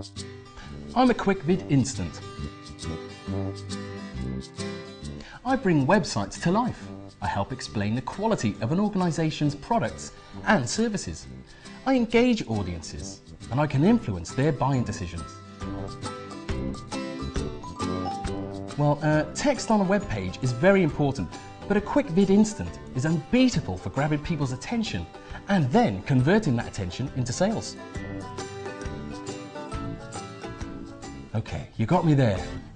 I'm a KWIKVID instant. I bring websites to life. I help explain the quality of an organisation's products and services. I engage audiences and I can influence their buying decisions. Well, text on a web page is very important, but a KWIKVID instant is unbeatable for grabbing people's attention and then converting that attention into sales. Okay, you got me there.